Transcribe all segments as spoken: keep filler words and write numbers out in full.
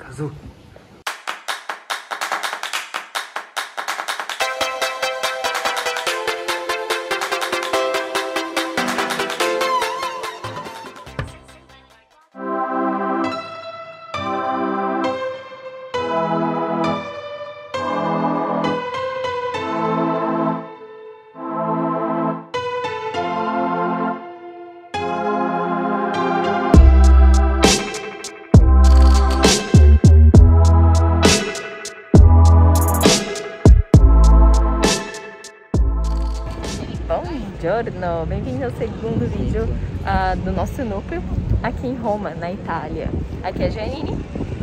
Atrasou. Buongiorno, bem-vindo ao segundo vídeo uh, do nosso núcleo aqui em Roma, na Itália. Aqui é a Janine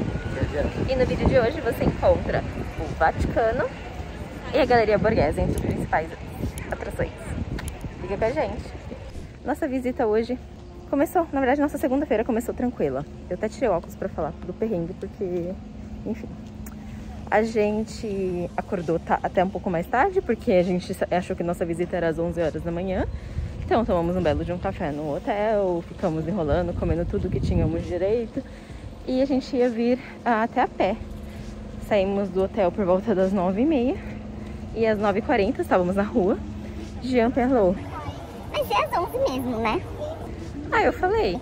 e no vídeo de hoje você encontra o Vaticano e a Galeria Borghese entre as principais atrações. Fica com a gente. Nossa visita hoje começou, na verdade nossa segunda-feira começou tranquila. Eu até tirei óculos pra falar do perrengue porque, enfim... A gente acordou até um pouco mais tarde, porque a gente achou que nossa visita era às onze horas da manhã. Então tomamos um belo de um café no hotel, ficamos enrolando, comendo tudo que tínhamos direito. E a gente ia vir até a pé. Saímos do hotel por volta das nove e meia. E às nove e quarenta estávamos na rua. Jean falou: mas é às onze mesmo, né? Ah, eu falei.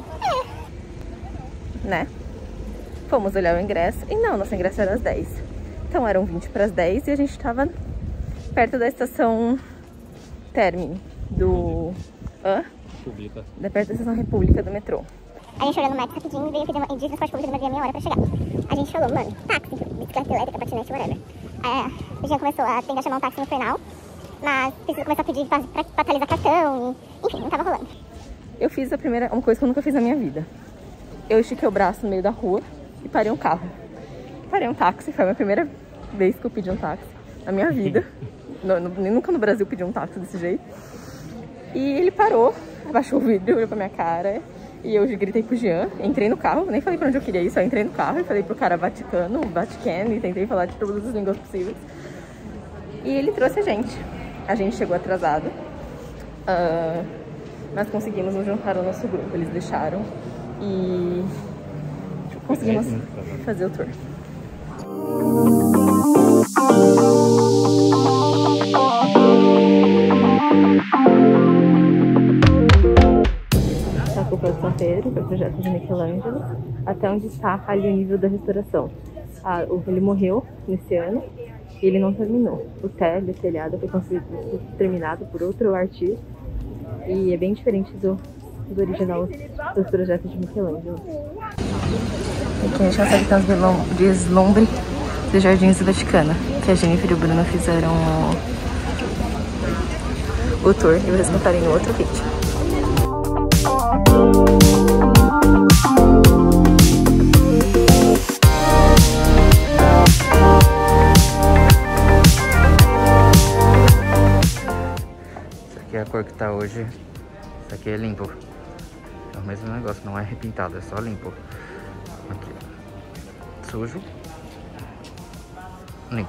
É. Né? Fomos olhar o ingresso. E não, nosso ingresso era às dez. Então eram vinte para as dez e a gente estava perto da estação Termini do... Hã? República. Da perto da estação República do metrô. A gente olhou no Maps rapidinho e veio pedir uma, de transporte público, demorou meia hora pra chegar. A gente falou, mano, táxi, bicicleta elétrica, patinete, whatever. Aí a gente começou a tentar chamar um táxi no final, mas precisa começar a pedir pra, pra, pra atualizar cartão e... Enfim, não tava rolando. Eu fiz a primeira... uma coisa que eu nunca fiz na minha vida. Eu estiquei o braço no meio da rua e parei um carro. Parei um táxi, foi a minha primeira vez que eu pedi um táxi na minha vida. no, no, nunca no Brasil pedi um táxi desse jeito. E ele parou, abaixou o vidro, olhou pra minha cara. E eu gritei pro Jean, entrei no carro, nem falei pra onde eu queria ir, só entrei no carro e falei pro cara Vaticano, Vaticano, e tentei falar de todas as línguas possíveis. E ele trouxe a gente. A gente chegou atrasado. Uh, mas conseguimos nos juntar ao nosso grupo, eles deixaram. E conseguimos fazer o tour. Está com o São Pedro, que é o projeto de Michelangelo, até onde está ali o nível da restauração. Ah, ele morreu nesse ano e ele não terminou. O telho, o telhado foi construído, terminado por outro artista e é bem diferente do, do original dos projetos de Michelangelo. Aqui a gente consegue ter um deslumbre dos Jardins do Vaticano, que a Jennifer e o Bruno fizeram o, o tour e vocês contarem no outro vídeo. Essa aqui é a cor que tá hoje. Isso aqui é limpo. É o mesmo negócio, não é repintado, é só limpo. Aqui, ó. Sujo. Limpo.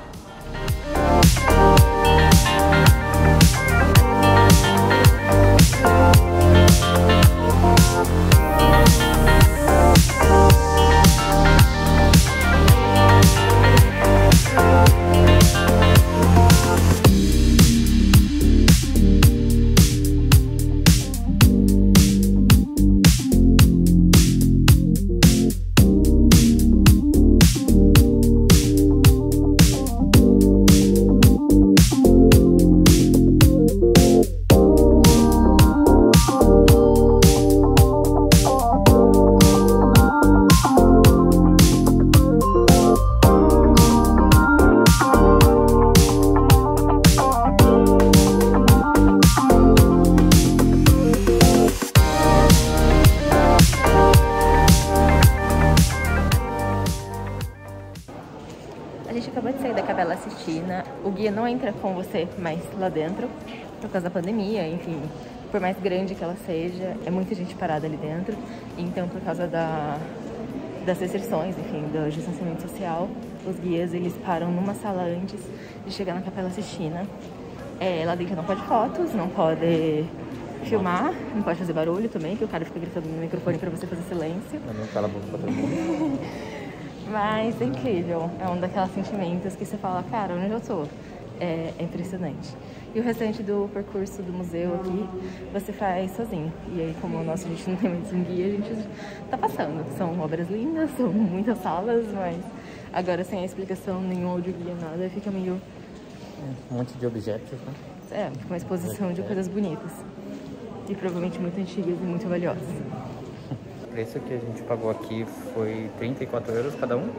A gente acabou de sair da Capela Sistina. O guia não entra com você mais lá dentro, por causa da pandemia, enfim. Por mais grande que ela seja, é muita gente parada ali dentro. Então, por causa da, das restrições, enfim, do distanciamento social, os guias, eles param numa sala antes de chegar na Capela Sistina. É, lá dentro não pode fotos, não pode filmar, não pode fazer barulho também, que o cara fica gritando no microfone pra você fazer silêncio. Não cala a boca pra todo mundo. Mas é incrível, é um daqueles sentimentos que você fala, cara, onde eu tô? É, é impressionante. E o restante do percurso do museu aqui, você faz sozinho. E aí, como o nosso, a gente não tem mais um guia, a gente tá passando. São obras lindas, são muitas salas, mas agora sem a explicação, nenhum audioguia, nada, fica meio... Um monte de objetos, né? É, fica uma exposição de coisas bonitas. E provavelmente muito antigas e muito valiosas. O preço que a gente pagou aqui foi trinta e quatro euros cada um.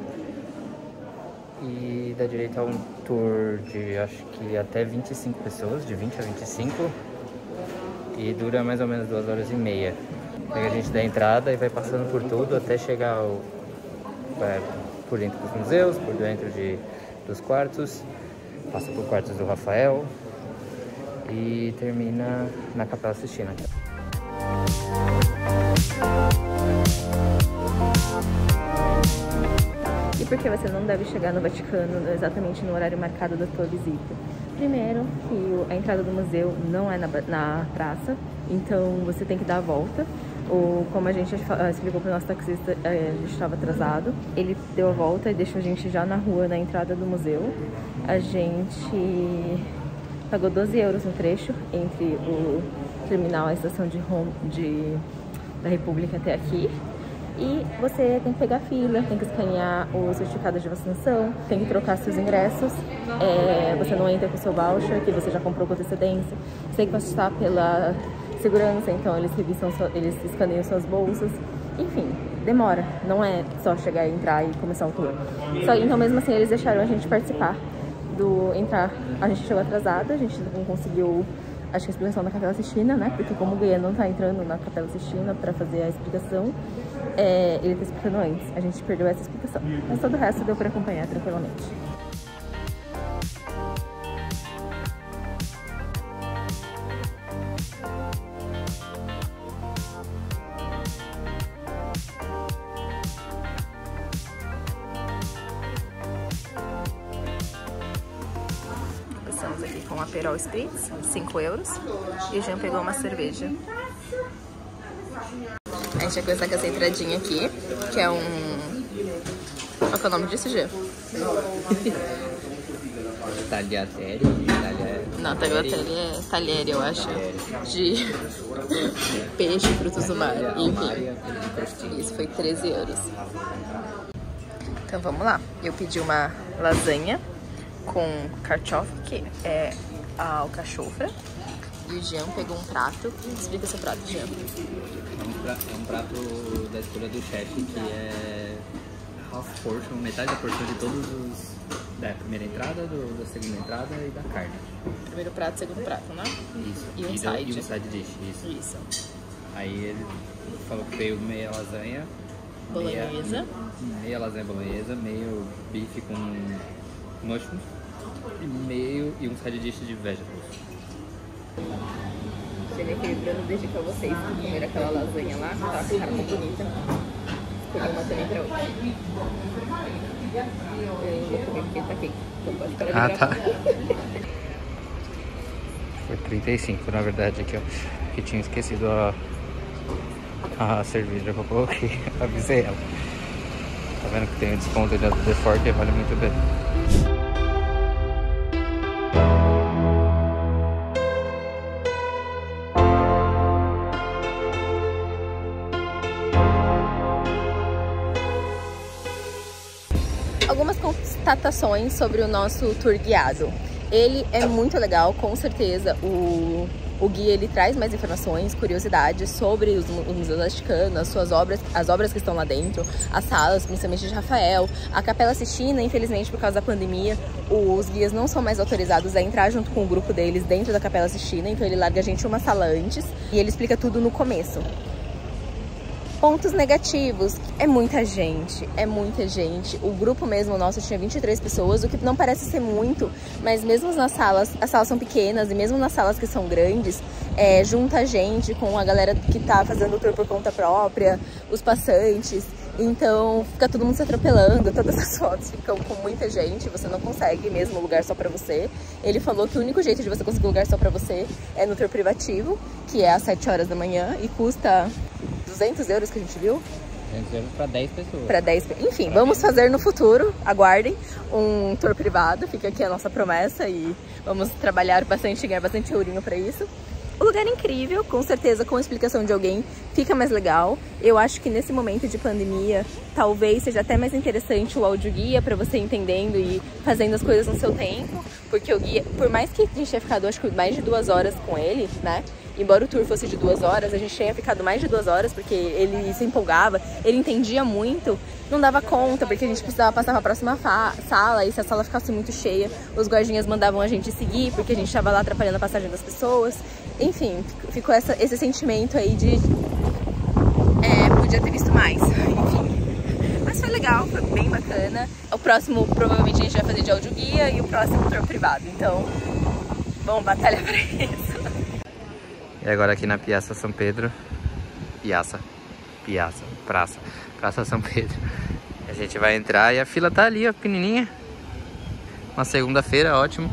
E dá direito a um tour de, acho que até vinte e cinco pessoas, de vinte a vinte e cinco. E dura mais ou menos duas horas e meia. Aí a gente dá a entrada e vai passando por tudo até chegar ao, é, por dentro dos museus, por dentro de, dos quartos. Passa por quartos do Rafael e termina na Capela Sistina. E por que você não deve chegar no Vaticano exatamente no horário marcado da sua visita? Primeiro, que a entrada do museu não é na, na praça, então você tem que dar a volta. Ou, como a gente explicou para o nosso taxista, a gente estava atrasado. Ele deu a volta e deixou a gente já na rua, na entrada do museu. A gente pagou doze euros no trecho entre o terminal e a estação de, home, de da República até aqui. E você tem que pegar fila, tem que escanear o certificado de vacinação, tem que trocar seus ingressos, é, você não entra com o seu voucher, que você já comprou com antecedência, você tem que passar pela segurança, então eles revisam, eles escaneiam suas bolsas, enfim, demora, não é só chegar e entrar e começar o tour. Só, então mesmo assim eles deixaram a gente participar do entrar, a gente chegou atrasada, a gente não conseguiu, acho que a explicação da Capela Sistina, né, porque como o guia não tá entrando na Capela Sistina para fazer a explicação, é, ele tá explicando antes, a gente perdeu essa explicação, mas todo o resto deu para acompanhar tranquilamente. Estamos aqui com a Aperol Spritz, cinco euros, e o Jean pegou uma cerveja. A gente vai começar com essa entradinha aqui, que é um... Qual que é o nome disso, Jean? Tagliatelle. Não, tagliatelle é talher, eu acho. De peixe, frutos do mar, enfim. Isso foi treze euros. Então vamos lá. Eu pedi uma lasanha com carchof, que é a alcachofra. E o Jean pegou um prato. Explica seu prato, Jean. É um, prato, é um prato da escolha do chefe, que é half portion, metade da porção de todos os... da primeira entrada, do, da segunda entrada e da carne. Primeiro prato, segundo prato, né? Isso. E um e side. E um side dish, isso. Isso. Aí ele falou que veio meia lasanha. Bolonhesa. Meia, meia lasanha bolonhesa, meio bife com mushrooms e meio e um side dish de vegetables. Cheguei equilibrando desde pra vocês que comeram aquela lasanha lá, tá com cara muito bonita. Escolhi uma também pra hoje. Eu vou comer porque tá quente, então pode parar de Ah, gravar. tá. Foi trinta e cinco, na verdade, aqui, ó. Que tinha esquecido a, a cerveja que eu coloquei, avisei ela. Tá vendo que tem um desconto de The Fork e vale muito bem. Algumas constatações sobre o nosso tour guiado. Ele é muito legal, com certeza. O, o guia ele traz mais informações, curiosidades sobre os, o Museu do Vaticano, as suas obras, as obras que estão lá dentro, as salas, principalmente de Rafael, a Capela Sistina. Infelizmente, por causa da pandemia, os guias não são mais autorizados a entrar junto com o grupo deles dentro da Capela Sistina, então ele larga a gente uma sala antes e ele explica tudo no começo. Pontos negativos, é muita gente, é muita gente. O grupo mesmo nosso tinha vinte e três pessoas, o que não parece ser muito, mas mesmo nas salas, as salas são pequenas e mesmo nas salas que são grandes, é, junta gente com a galera que tá fazendo o tour por conta própria, os passantes. Então fica todo mundo se atropelando, todas as fotos ficam com muita gente, você não consegue mesmo lugar só pra você. Ele falou que o único jeito de você conseguir lugar só pra você é no tour privativo, que é às sete horas da manhã e custa duzentos euros, que a gente viu. trezentos euros para dez pessoas. Para dez, enfim, pra vamos fazer no futuro, aguardem, um tour privado, fica aqui a nossa promessa e vamos trabalhar bastante, ganhar bastante ourinho para isso. O lugar é incrível, com certeza com a explicação de alguém fica mais legal. Eu acho que nesse momento de pandemia, talvez seja até mais interessante o audioguia para você entendendo e fazendo as coisas no seu tempo. Porque o guia, por mais que a gente tenha ficado acho que mais de duas horas com ele, né? Embora o tour fosse de duas horas, a gente tinha ficado mais de duas horas porque ele se empolgava, ele entendia muito, não dava conta porque a gente precisava passar para a próxima sala e se a sala ficasse muito cheia, os guardinhas mandavam a gente seguir porque a gente estava lá atrapalhando a passagem das pessoas. Enfim, ficou essa, esse sentimento aí de é, podia ter visto mais, enfim. Mas foi legal, foi bem bacana. O próximo provavelmente a gente vai fazer de audioguia e o próximo tour privado, então vamos batalhar para isso. E agora aqui na Piazza São Pedro, Piazza, Piazza, Praça, Praça São Pedro. A gente vai entrar e a fila tá ali, ó, pequenininha. Uma segunda-feira, ótimo.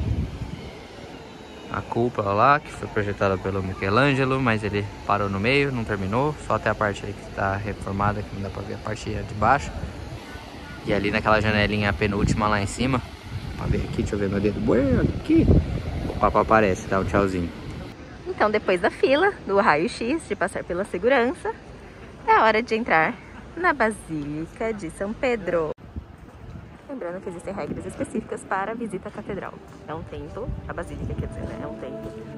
A cúpula lá, que foi projetada pelo Michelangelo, mas ele parou no meio, não terminou. Só até a parte aí que tá reformada, que não dá pra ver a parte de baixo. E ali naquela janelinha penúltima lá em cima, pra ver aqui, deixa eu ver meu dedo, bueno, aqui. O papo aparece, dá um tchauzinho. Então, depois da fila, do raio-x, de passar pela segurança, é hora de entrar na Basílica de São Pedro. Lembrando que existem regras específicas para a visita à catedral. É um templo, a basílica quer dizer, né? É um templo.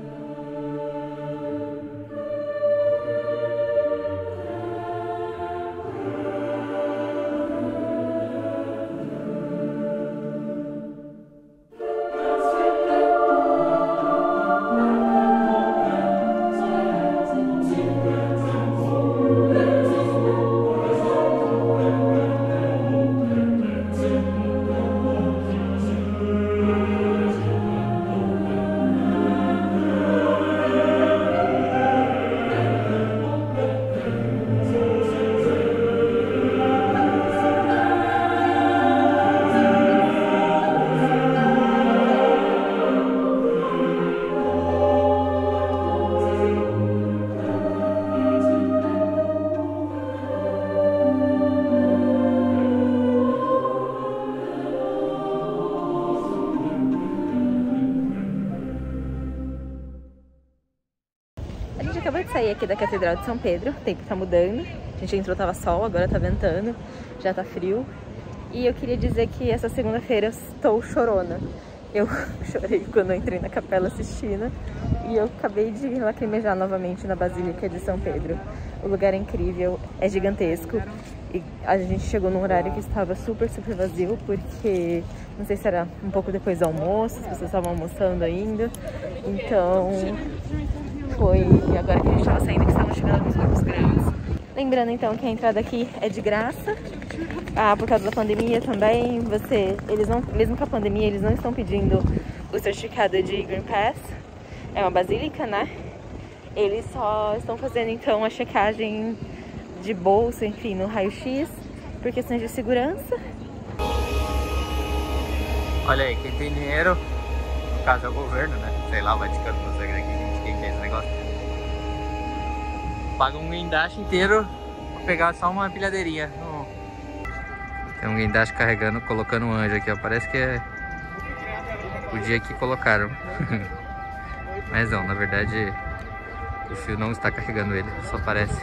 Acabou de sair aqui da Catedral de São Pedro, o tempo tá mudando, a gente entrou, tava sol, agora tá ventando, já tá frio. E eu queria dizer que essa segunda-feira eu estou chorona. Eu chorei quando eu entrei na Capela Sistina e eu acabei de lacrimejar novamente na Basílica de São Pedro. O lugar é incrível, é gigantesco e a gente chegou num horário que estava super, super vazio porque não sei se era um pouco depois do almoço, as pessoas estavam almoçando ainda, então foi agora que a gente estava saindo que estavam chegando alguns grupos grandes. Lembrando então que a entrada aqui é de graça, ah, por causa da pandemia também, você, eles não, mesmo com a pandemia, eles não estão pedindo o certificado de Green Pass, é uma basílica, né? Eles só estão fazendo então a checagem de bolsa, enfim, no raio-x, por questões de segurança. Olha aí, quem tem dinheiro, no caso é o governo, né? Sei lá, o Vaticano, não sei quem que é esse negócio. Paga um guindaste inteiro pra pegar só uma pilhadeirinha. No... Tem um guindaste carregando, colocando um anjo aqui, ó. Parece que é o dia que colocaram. Mas não, na verdade o fio não está carregando ele, só parece.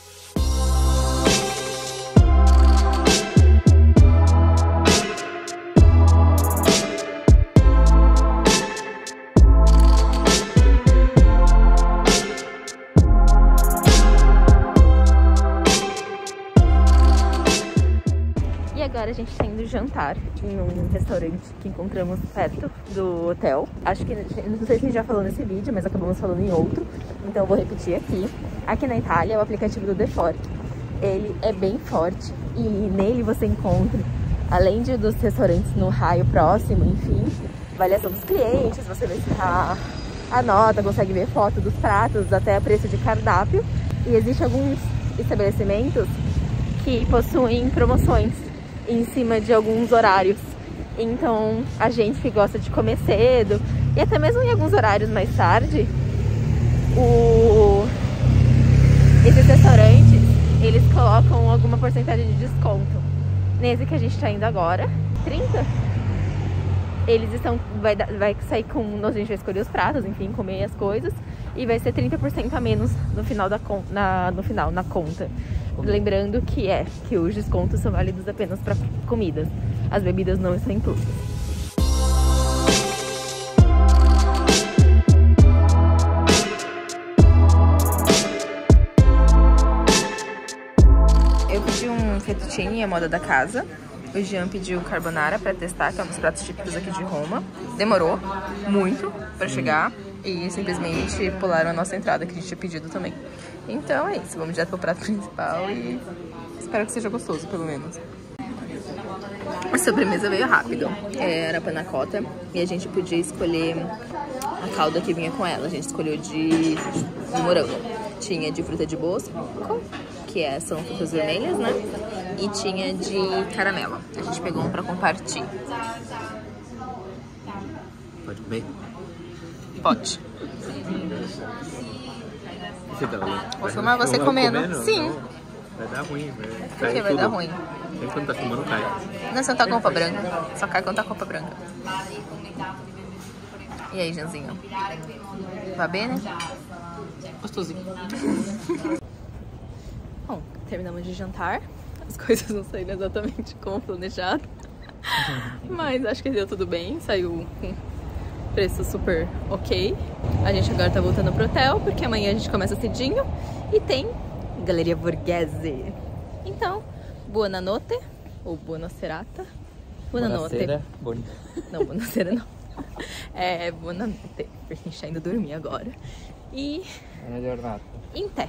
Agora a gente está indo jantar em um restaurante que encontramos perto do hotel. Acho que, não sei se a gente já falou nesse vídeo, mas acabamos falando em outro, então eu vou repetir aqui. Aqui na Itália, o aplicativo do TheFork, ele é bem forte e nele você encontra, além de, dos restaurantes no raio próximo, enfim, avaliação dos clientes, você vê se tá a nota, consegue ver foto dos pratos, até a preço de cardápio. E existem alguns estabelecimentos que possuem promoções em cima de alguns horários. Então a gente que gosta de comer cedo e até mesmo em alguns horários mais tarde, o... esses restaurantes, eles colocam alguma porcentagem de desconto. Nesse que a gente tá indo agora, trinta, eles estão, vai, vai sair com, a gente vai escolher os pratos, enfim, comer as coisas, e vai ser trinta por cento a menos no final, da, na, no final, na conta. Lembrando que é, que os descontos são válidos apenas para comidas, as bebidas não estão inclusas. Eu pedi um fettuccine, a moda da casa. O Jean pediu carbonara para testar, que é um dos pratos típicos aqui de Roma. Demorou muito para chegar e simplesmente pularam a nossa entrada, que a gente tinha pedido também. Então é isso, vamos direto pro prato principal e espero que seja gostoso, pelo menos. A sobremesa veio rápido, era panna cotta e a gente podia escolher a calda que vinha com ela. A gente escolheu de, de morango. Tinha de fruta de bosco, que é, são frutas vermelhas, né? E tinha de caramelo. A gente pegou um pra compartilhar. Pode comer? Pode. Vou filmar você comendo. comendo? Sim. Não, vai dar ruim, velho. Por que vai dar ruim? Nem quando tá filmando cai. Não, você não tá com roupa branca. Só cai quando tá com roupa branca. E aí, Janzinho? Vai bem, né? Gostosinho. Bom, terminamos de jantar. As coisas não saíram exatamente como planejado. Mas acho que deu tudo bem. Saiu com preço super ok. A gente agora tá voltando pro hotel, porque amanhã a gente começa cedinho. E tem Galeria Borghese. Então, buona notte. Ou buona serata. Buona notte. Bon... Não, buona sera não. É, buona notte. Porque a gente tá indo dormir agora. E... Buona giornata. Em té.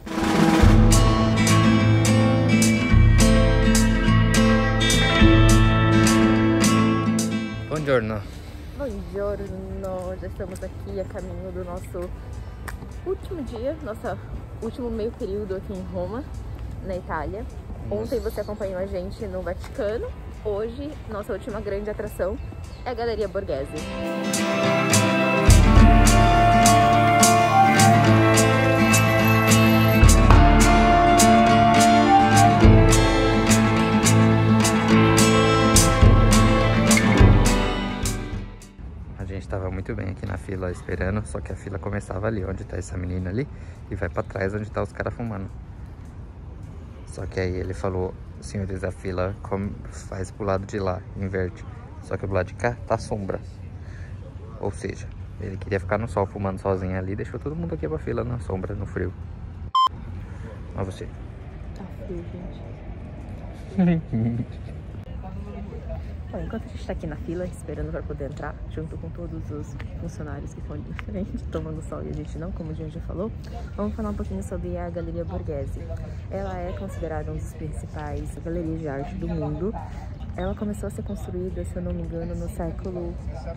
Buongiorno. Buongiorno. Já estamos aqui a caminho do nosso último dia, nosso último meio período aqui em Roma, na Itália. Ontem você acompanhou a gente no Vaticano. Hoje, nossa última grande atração é a Galeria Borghese. A gente tava muito bem aqui na fila esperando, só que a fila começava ali, onde tá essa menina ali, e vai pra trás onde tá os caras fumando. Só que aí ele falou, senhores, a fila come, faz pro lado de lá, inverte. Só que do lado de cá tá sombra. Ou seja, ele queria ficar no sol fumando sozinho ali, deixou todo mundo aqui pra fila na sombra, no frio. Mas você. Tá frio, gente. Bom, enquanto a gente tá aqui na fila, esperando para poder entrar, junto com todos os funcionários que estão ali na frente, tomando sol e a gente não, como o Jean já falou, vamos falar um pouquinho sobre a Galeria Borghese. Ela é considerada um dos principais galerias de arte do mundo. Ela começou a ser construída, se eu não me engano, no século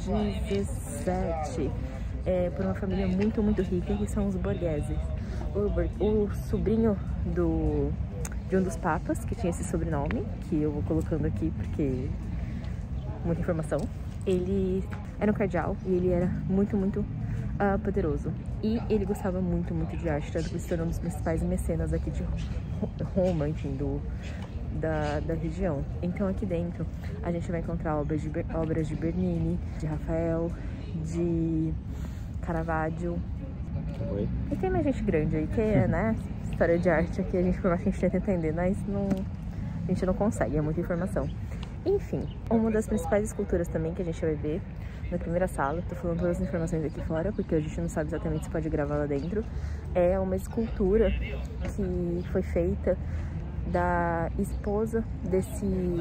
dezessete, é, por uma família muito, muito rica, que são os Borghese. O, o sobrinho do, de um dos papas, que tinha esse sobrenome, que eu vou colocando aqui porque... muita informação. Ele era um cardeal e ele era muito, muito uh, poderoso. E ele gostava muito, muito de arte, tanto que se tornou um dos principais mecenas aqui de Roma, enfim, do, da, da região. Então aqui dentro a gente vai encontrar obras de, obras de Bernini, de Rafael, de Caravaggio. Oi? E tem mais gente grande aí, que é, né, história de arte aqui, a gente, por mais que a gente tenta entender, mas não, a gente não consegue, é muita informação. Enfim, uma das principais esculturas também que a gente vai ver na primeira sala, tô falando todas as informações aqui fora, porque a gente não sabe exatamente se pode gravar lá dentro, é uma escultura que foi feita da esposa desse...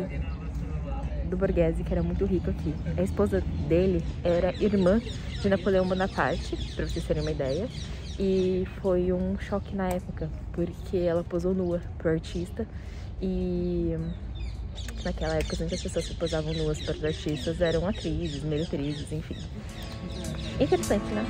do Borghese, que era muito rico aqui. A esposa dele era irmã de Napoleão Bonaparte, pra vocês terem uma ideia, e foi um choque na época, porque ela posou nua pro artista e... naquela época, muitas pessoas que posavam nuas para os artistas eram atrizes, meretrizes, enfim. Interessante, né?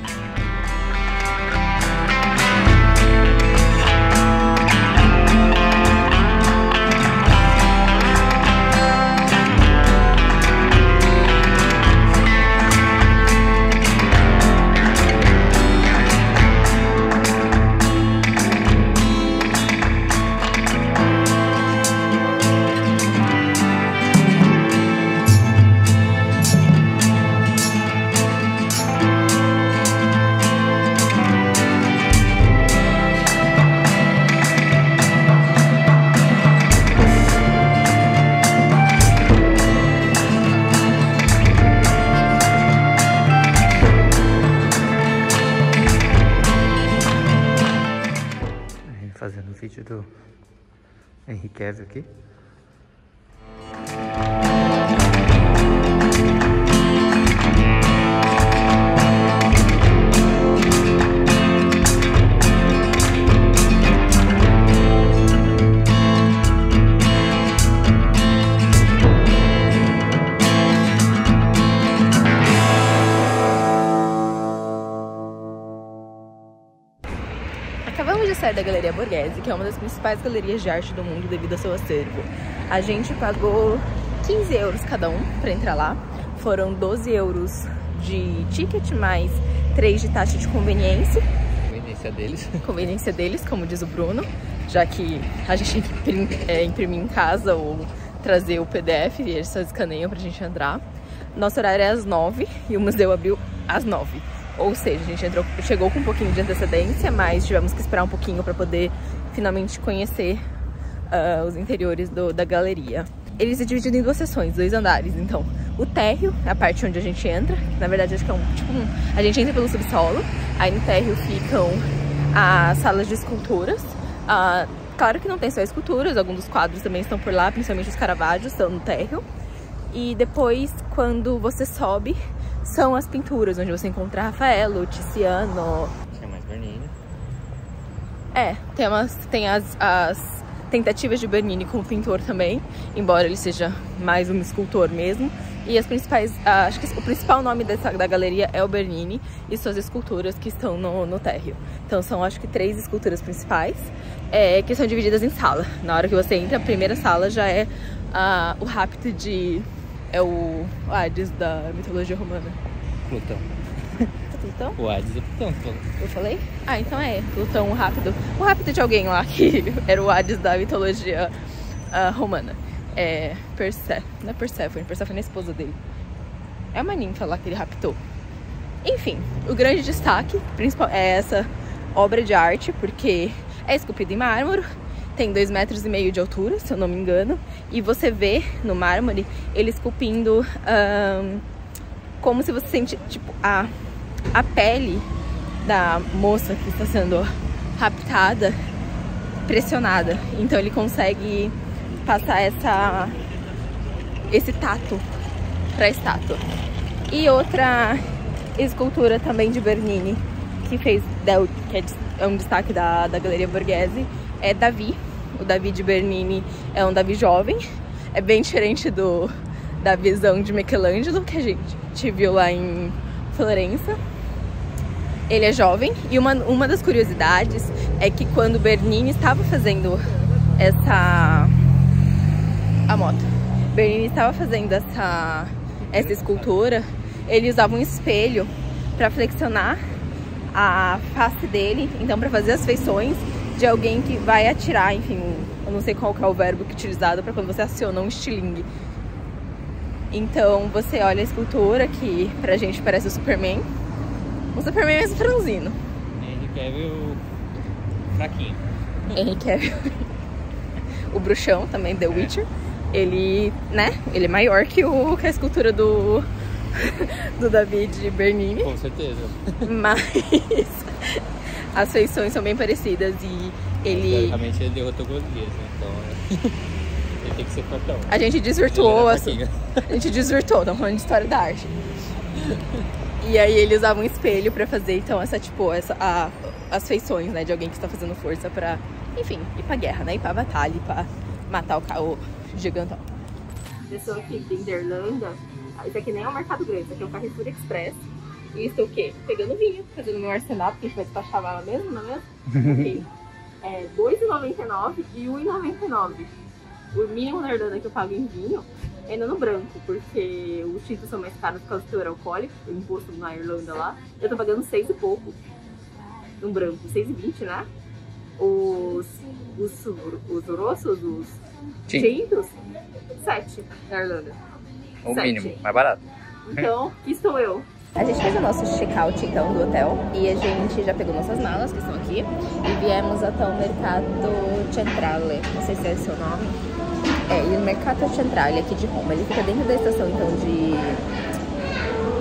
fazendo o vídeo do Henry Cavill aqui. Acabamos de sair da Galeria Borghese, que é uma das principais galerias de arte do mundo devido ao seu acervo. A gente pagou quinze euros cada um para entrar lá. Foram doze euros de ticket, mais três de taxa de conveniência. Conveniência deles. Conveniência deles, como diz o Bruno, já que a gente imprim, é, imprimir em casa ou trazer o P D F e eles só escaneiam pra gente entrar. Nosso horário é às nove e o museu abriu às nove. Ou seja, a gente entrou, chegou com um pouquinho de antecedência, mas tivemos que esperar um pouquinho para poder finalmente conhecer uh, os interiores do, da galeria. Eles se dividem em duas seções, dois andares. Então, o térreo é a parte onde a gente entra. Na verdade, acho que é um tipo um... A gente entra pelo subsolo. Aí no térreo ficam as salas de esculturas. Uh, claro que não tem só esculturas, alguns dos quadros também estão por lá, principalmente os Caravaggio estão no térreo. E depois, quando você sobe, são as pinturas, onde você encontra Rafaelo, Tiziano. É mais Bernini. É, tem, umas, tem as, as tentativas de Bernini como pintor também, embora ele seja mais um escultor mesmo. E as principais, uh, acho que o principal nome dessa, da galeria é o Bernini e suas esculturas que estão no, no térreo. Então são, acho que, três esculturas principais, é, que são divididas em sala. Na hora que você entra, a primeira sala já é uh, o rapto de... É o Hades da mitologia romana. Plutão. Plutão? O Hades é Plutão. Eu falei? Ah, então é. Plutão, o rápido. O rápido de alguém lá que era o Hades da mitologia uh, romana. É Perse... Não é Perséfone. Perséfone é a esposa dele. É uma ninfa lá que ele raptou. Enfim, o grande destaque principal é essa obra de arte, porque é esculpida em mármore. Tem dois metros e meio de altura, se eu não me engano. E você vê no mármore ele esculpindo um, como se você sente, tipo, a, a pele da moça que está sendo raptada pressionada. Então ele consegue passar essa, esse tato para a estátua. E outra escultura também de Bernini, que fez, que é um destaque da, da Galeria Borghese, é Davi. O Davi de Bernini é um Davi jovem, é bem diferente do, da visão de Michelangelo que a gente viu lá em Florença. Ele é jovem e uma, uma das curiosidades é que quando Bernini estava fazendo essa... a moto. Bernini estava fazendo essa, essa escultura, ele usava um espelho para flexionar a face dele, então para fazer as feições de alguém que vai atirar, enfim, eu não sei qual que é o verbo que é utilizado para quando você aciona um estilingue. Então você olha a escultura que pra gente parece o Superman. O Superman é mais franzino. Henry Cavill fraquinho. Henry Cavill. O bruxão também, The Witcher. Ele, né, ele é maior que, o, que a escultura do, do David Bernini. Com certeza. Mas... as feições são bem parecidas e ele... Teoricamente ele derrotou Golias, né? Então ele tem que ser fortão. A gente desvirtuou, a... a gente desvirtuou, estamos falando de história da arte. E aí ele usava um espelho pra fazer, então, essa, tipo, essa, a, as feições, né, de alguém que está fazendo força pra, enfim, ir pra guerra, né, ir pra batalha, ir pra matar o, o gigantão. Pessoa aqui de Irlanda, isso aqui nem é um mercado grande, isso aqui é um Carrefour Express. E estou o quê? Pegando vinho, fazendo meu arsenal, porque a gente vai despachar lá mesmo, não é mesmo? Ok. É dois reais e noventa e nove centavos e um real e noventa e nove centavos. O mínimo na Irlanda que eu pago em vinho é ainda no branco, porque os tintos são mais caros por causa do teor alcoólico, o imposto na Irlanda lá. Eu tô pagando seis e pouco no branco, seis e vinte, né? Os, os, os grossos, os tintos, sete na Irlanda. O mínimo, mais barato. Então, aqui estou eu. A gente fez o nosso check-out, então, do hotel e a gente já pegou nossas malas, que estão aqui, e viemos até o Mercato Centrale, não sei se é esse o nome. É, e o Mercato Centrale aqui de Roma, ele fica dentro da estação, então, de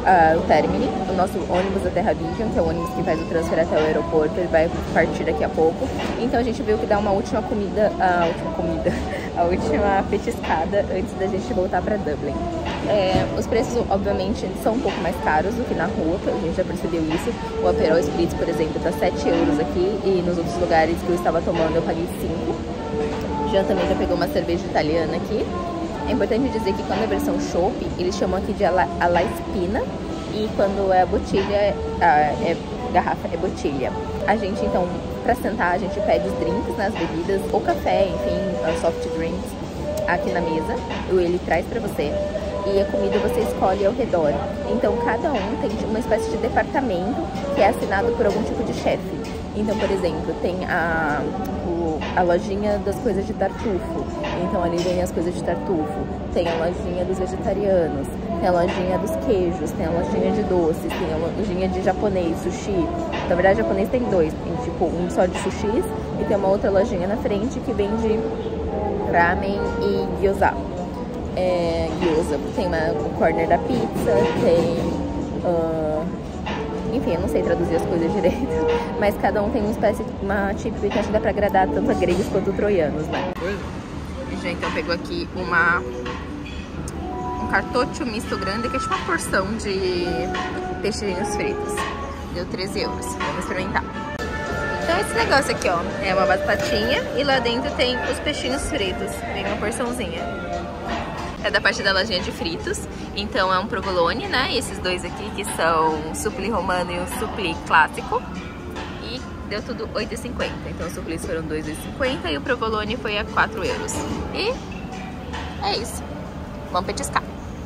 uh, o Termini, o nosso ônibus da Terra Vision, que é o ônibus que faz o transfer até o aeroporto, ele vai partir daqui a pouco. Então a gente viu que dá uma última comida, a última comida, a última petiscada antes da gente voltar para Dublin. É, os preços, obviamente, são um pouco mais caros do que na rua, a gente já percebeu isso. O Aperol Spritz, por exemplo, tá sete euros aqui, e nos outros lugares que eu estava tomando eu paguei cinco. Jean também já pegou uma cerveja italiana aqui. É importante dizer que quando é versão chopp, eles chamam aqui de alla, alla spina, e quando é botilha, é, é garrafa, é botilha. A gente, então, pra sentar, a gente pede os drinks, né, as bebidas, ou café, enfim, soft drinks, aqui na mesa, ou ele traz pra você. E a comida você escolhe ao redor. Então cada um tem uma espécie de departamento que é assinado por algum tipo de chefe. Então, por exemplo, tem a, o, a lojinha das coisas de tartufo. Então ali vem as coisas de tartufo. Tem a lojinha dos vegetarianos, tem a lojinha dos queijos, tem a lojinha de doces, tem a lojinha de japonês, sushi. Na verdade, japonês tem dois, tem tipo um só de sushis e tem uma outra lojinha na frente que vende ramen e gyoza. É, gyoza, tem uma, o corner da pizza, tem, uh, enfim, eu não sei traduzir as coisas direito, mas cada um tem uma espécie, uma típica que acho que dá pra agradar tanto a gregos quanto troianos, né? A gente então pegou aqui uma, um cartoccio misto grande, que é tipo uma porção de peixinhos fritos, deu treze euros, vamos experimentar. Então esse negócio aqui, ó, é uma batatinha e lá dentro tem os peixinhos fritos, vem uma porçãozinha. É da parte da lojinha de fritos, então é um provolone, né? E esses dois aqui que são o supli romano e o supli clássico. E deu tudo oito e cinquenta. Então os suplis foram dois e cinquenta e o provolone foi a quatro euros. E é isso. Vamos petiscar.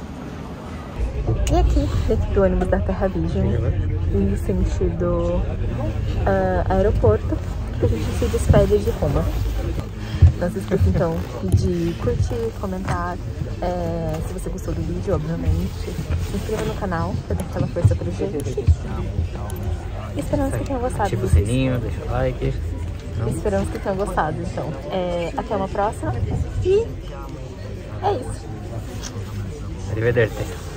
E aqui, dentro do ônibus da Terra Vision, em sentido uh, aeroporto, que a gente se despede de Roma. Não se esqueça então de curtir, comentar, é, se você gostou do vídeo, obviamente. Se inscreva no canal para dar aquela força pra gente. E esperamos que tenham gostado. Ativa o sininho, deixa o like. Não. Esperamos que tenham gostado, então. É, até uma próxima. E é isso. Arrivederci.